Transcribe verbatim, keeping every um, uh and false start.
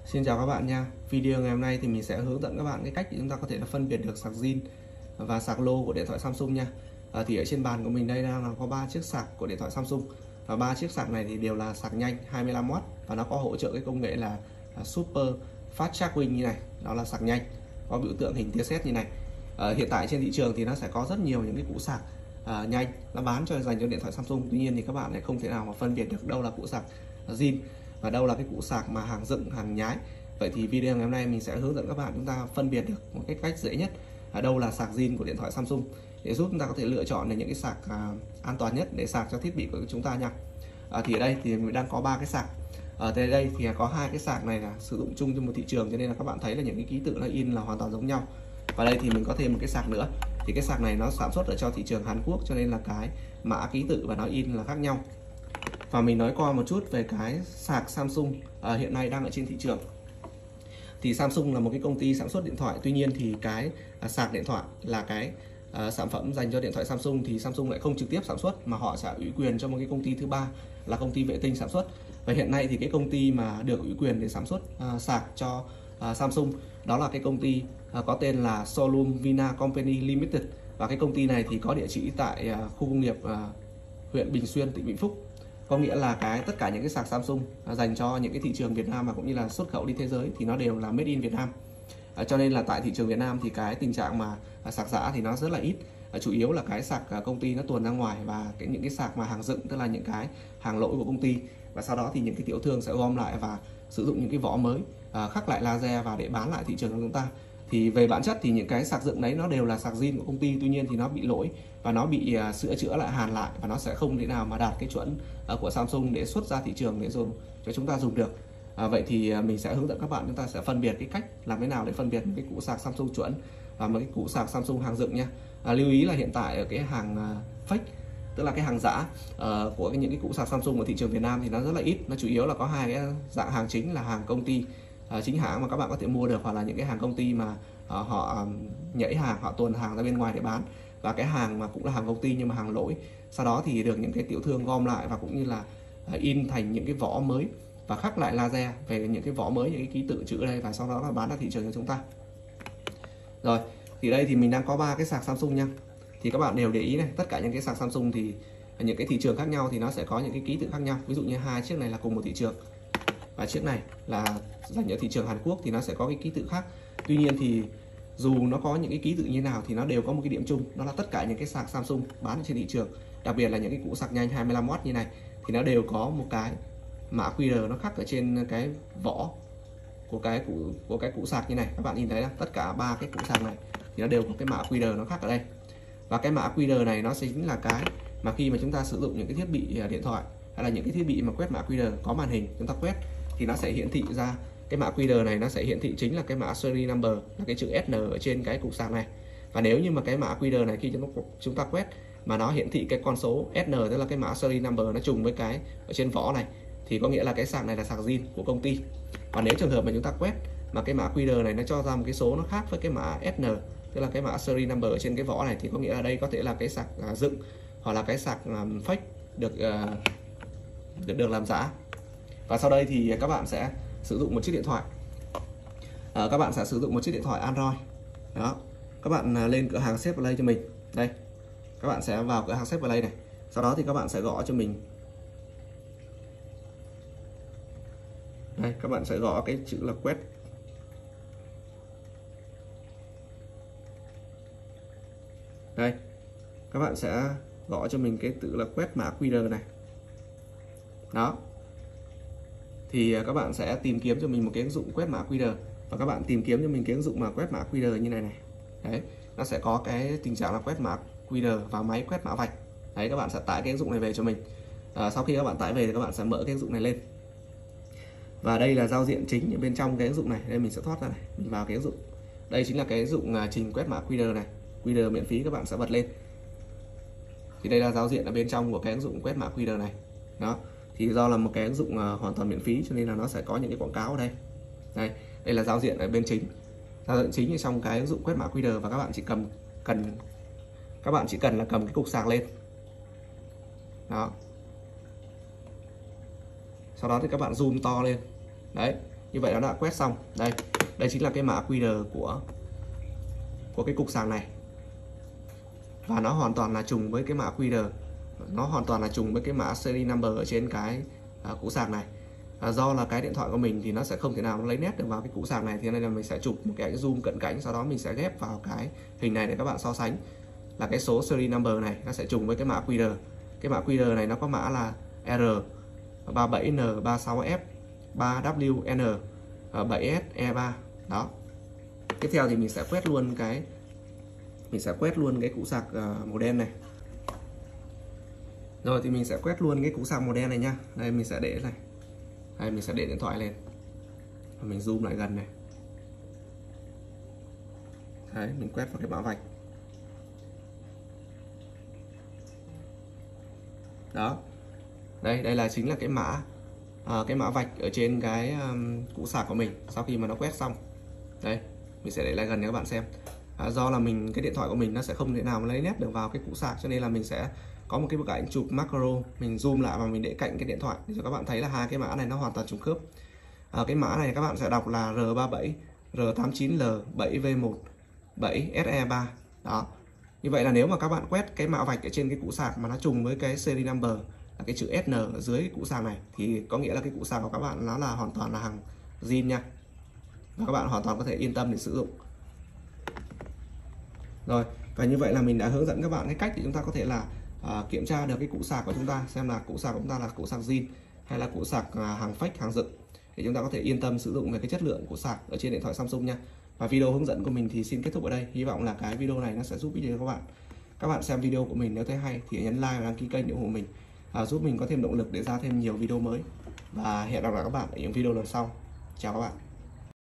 Xin chào các bạn nha. Video ngày hôm nay thì mình sẽ hướng dẫn các bạn cái cách để chúng ta có thể là phân biệt được sạc zin và sạc lô của điện thoại Samsung nha. À, thì ở trên bàn của mình đây đang là có ba chiếc sạc của điện thoại Samsung, và ba chiếc sạc này thì đều là sạc nhanh hai mươi lăm oát và nó có hỗ trợ cái công nghệ là Super Fast Charging như này. Đó là sạc nhanh có biểu tượng hình tia sét như này. À, hiện tại trên thị trường thì nó sẽ có rất nhiều những cái củ sạc à, nhanh nó bán cho dành cho điện thoại Samsung. Tuy nhiên thì các bạn lại không thể nào mà phân biệt được đâu là củ sạc zin và đâu là cái củ sạc mà hàng dựng, hàng nhái. Vậy thì video ngày hôm nay mình sẽ hướng dẫn các bạn chúng ta phân biệt được một cái cách dễ nhất ở đâu là sạc zin của điện thoại Samsung, để giúp chúng ta có thể lựa chọn được những cái sạc à, an toàn nhất để sạc cho thiết bị của chúng ta nha. À, thì ở đây thì mình đang có ba cái sạc. Ở đây thì có hai cái sạc này là sử dụng chung trong một thị trường, cho nên là các bạn thấy là những cái ký tự nó in là hoàn toàn giống nhau. Và đây thì mình có thêm một cái sạc nữa, thì cái sạc này nó sản xuất ở cho thị trường Hàn Quốc, cho nên là cái mã ký tự và nó in là khác nhau. Và mình nói qua một chút về cái sạc Samsung à, hiện nay đang ở trên thị trường. Thì Samsung là một cái công ty sản xuất điện thoại, tuy nhiên thì cái à, sạc điện thoại là cái à, sản phẩm dành cho điện thoại Samsung thì Samsung lại không trực tiếp sản xuất, mà họ sẽ ủy quyền cho một cái công ty thứ ba là công ty vệ tinh sản xuất. Và hiện nay thì cái công ty mà được ủy quyền để sản xuất à, sạc cho à, Samsung đó là cái công ty à, có tên là Solum Vina Company Limited, và cái công ty này thì có địa chỉ tại à, khu công nghiệp à, huyện Bình Xuyên, tỉnh Vĩnh Phúc. Có nghĩa là cái tất cả những cái sạc Samsung à, dành cho những cái thị trường Việt Nam mà cũng như là xuất khẩu đi thế giới thì nó đều là made in Việt Nam. À, cho nên là tại thị trường Việt Nam thì cái tình trạng mà à, sạc giả thì nó rất là ít. À, chủ yếu là cái sạc à, công ty nó tuồn ra ngoài, và cái những cái sạc mà hàng dựng, tức là những cái hàng lỗi của công ty, và sau đó thì những cái tiểu thương sẽ gom lại và sử dụng những cái vỏ mới à, khắc lại laser vào để bán lại thị trường của chúng ta. Thì về bản chất thì những cái sạc dựng đấy nó đều là sạc zin của công ty, tuy nhiên thì nó bị lỗi và nó bị uh, sửa chữa lại, hàn lại, và nó sẽ không thể nào mà đạt cái chuẩn uh, của Samsung để xuất ra thị trường để dùng cho chúng ta dùng được. À, vậy thì uh, mình sẽ hướng dẫn các bạn chúng ta sẽ phân biệt cái cách làm thế nào để phân biệt một cái củ sạc Samsung chuẩn và một cái củ sạc Samsung hàng dựng nha. À, lưu ý là hiện tại ở cái hàng uh, fake, tức là cái hàng giả uh, của cái, những cái củ sạc Samsung ở thị trường Việt Nam thì nó rất là ít. Nó chủ yếu là có hai cái dạng hàng chính là hàng công ty uh, chính hãng mà các bạn có thể mua được, hoặc là những cái hàng công ty mà uh, họ um, nhảy hàng, họ tuồn hàng ra bên ngoài để bán, và cái hàng mà cũng là hàng công ty nhưng mà hàng lỗi, sau đó thì được những cái tiểu thương gom lại và cũng như là uh, in thành những cái vỏ mới và khắc lại laser về những cái vỏ mới, những cái ký tự chữ đây, và sau đó là bán ra thị trường cho chúng ta. Rồi thì đây thì mình đang có ba cái sạc Samsung nha. Thì các bạn đều để ý này, tất cả những cái sạc Samsung thì những cái thị trường khác nhau thì nó sẽ có những cái ký tự khác nhau. Ví dụ như hai chiếc này là cùng một thị trường, và chiếc này là dành ở thị trường Hàn Quốc thì nó sẽ có cái ký tự khác. Tuy nhiên thì dù nó có những cái ký tự như nào thì nó đều có một cái điểm chung, đó là tất cả những cái sạc Samsung bán trên thị trường, đặc biệt là những cái củ sạc nhanh hai mươi lăm oát như này, thì nó đều có một cái mã quy rờ nó khắc ở trên cái vỏ của cái củ của cái củ sạc như này. Các bạn nhìn thấy đó, tất cả ba cái củ sạc này thì nó đều có cái mã quy rờ nó khắc ở đây, và cái mã quy rờ này nó chính là cái mà khi mà chúng ta sử dụng những cái thiết bị điện thoại hay là những cái thiết bị mà quét mã quy rờ có màn hình, chúng ta quét thì nó sẽ hiển thị ra cái mã quy rờ này, nó sẽ hiển thị chính là cái mã serial number, là cái chữ ét en ở trên cái cục sạc này. Và nếu như mà cái mã quy rờ này khi chúng ta, chúng ta quét mà nó hiển thị cái con số ét en, tức là cái mã serial number, nó trùng với cái ở trên vỏ này, thì có nghĩa là cái sạc này là sạc zin của công ty. Và nếu trường hợp mà chúng ta quét mà cái mã quy rờ này nó cho ra một cái số nó khác với cái mã ét en, tức là cái mã serial number ở trên cái vỏ này, thì có nghĩa là đây có thể là cái sạc uh, dựng hoặc là cái sạc um, fake được, uh, được được làm giả. Và sau đây thì các bạn sẽ sử dụng một chiếc điện thoại, à, các bạn sẽ sử dụng một chiếc điện thoại Android. Đó, các bạn lên cửa hàng Xếp Play cho mình. Đây, các bạn sẽ vào cửa hàng Xếp Play này, sau đó thì các bạn sẽ gõ cho mình. Đây, các bạn sẽ gõ cái chữ là quét. Đây, các bạn sẽ gõ cho mình cái tự là quét mã quy rờ này. Đó, thì các bạn sẽ tìm kiếm cho mình một cái ứng dụng quét mã quy rờ, và các bạn tìm kiếm cho mình cái ứng dụng mà quét mã quy rờ như này này. Đấy, nó sẽ có cái tình trạng là quét mã quy rờ vào máy quét mã vạch. Đấy, các bạn sẽ tải cái ứng dụng này về cho mình. À, sau khi các bạn tải về thì các bạn sẽ mở cái ứng dụng này lên. Và đây là giao diện chính ở bên trong cái ứng dụng này. Đây mình sẽ thoát ra này, mình vào cái ứng dụng. Đây chính là cái ứng dụng trình quét mã quy rờ này, quy rờ miễn phí, các bạn sẽ bật lên. Thì đây là giao diện ở bên trong của cái ứng dụng quét mã quy rờ này. Đó, thì do là một cái ứng dụng uh, hoàn toàn miễn phí cho nên là nó sẽ có những cái quảng cáo ở đây. Đây, đây là giao diện ở bên chính. Giao diện chính ở trong cái ứng dụng quét mã quy rờ, và các bạn chỉ cầm cần các bạn chỉ cần là cầm cái cục sạc lên. Đó. Sau đó thì các bạn zoom to lên. Đấy, Như vậy nó đã quét xong. Đây, đây chính là cái mã quy rờ của của cái cục sạc này. Và nó hoàn toàn là trùng với cái mã quy rờ. Nó hoàn toàn là trùng với cái mã series number ở trên cái à, củ sạc này. À, do là cái điện thoại của mình thì nó sẽ không thể nào lấy nét được vào cái củ sạc này, thì nên là mình sẽ chụp một cái zoom cận cảnh, sau đó mình sẽ ghép vào cái hình này để các bạn so sánh là cái số series number này nó sẽ trùng với cái mã quy rờ. Cái mã quy rờ này nó có mã là R ba bảy N ba sáu F ba W N bảy S E ba. Đó. Tiếp theo thì mình sẽ quét luôn cái mình sẽ quét luôn cái củ sạc uh, màu đen này. Rồi thì mình sẽ quét luôn cái củ sạc màu đen này nha. Đây mình sẽ để này. Đây mình sẽ để điện thoại lên. Và mình zoom lại gần này. Đấy, mình quét vào cái mã vạch. Đó. Đây, đây là chính là cái mã à, cái mã vạch ở trên cái um, củ sạc của mình sau khi mà nó quét xong. Đây, mình sẽ để lại gần để các bạn xem. À, do là mình cái điện thoại của mình nó sẽ không thể nào mà lấy nét được vào cái củ sạc, cho nên là mình sẽ có một cái bức ảnh chụp macro, mình zoom lại và mình để cạnh cái điện thoại để cho các bạn thấy là hai cái mã này nó hoàn toàn trùng khớp. À, cái mã này các bạn sẽ đọc là R ba bảy R tám chín L bảy V một bảy S E ba. Đó. Như vậy là nếu mà các bạn quét cái mã vạch ở trên cái củ sạc mà nó trùng với cái series number là cái chữ S N ở dưới cái củ sạc này, thì có nghĩa là cái củ sạc của các bạn nó là hoàn toàn là hàng zin nha. Và các bạn hoàn toàn có thể yên tâm để sử dụng. Rồi, và như vậy là mình đã hướng dẫn các bạn cái cách để chúng ta có thể là uh, kiểm tra được cái củ sạc của chúng ta, xem là củ sạc của chúng ta là củ sạc zin hay là củ sạc uh, hàng fake, hàng dựng, để chúng ta có thể yên tâm sử dụng về cái chất lượng của sạc ở trên điện thoại Samsung nha. Và video hướng dẫn của mình thì xin kết thúc ở đây. Hy vọng là cái video này nó sẽ giúp ích cho các bạn. Các bạn xem video của mình nếu thấy hay thì nhấn like và đăng ký kênh để ủng hộ mình, uh, giúp mình có thêm động lực để ra thêm nhiều video mới. Và hẹn gặp lại các bạn ở những video lần sau. Chào các bạn.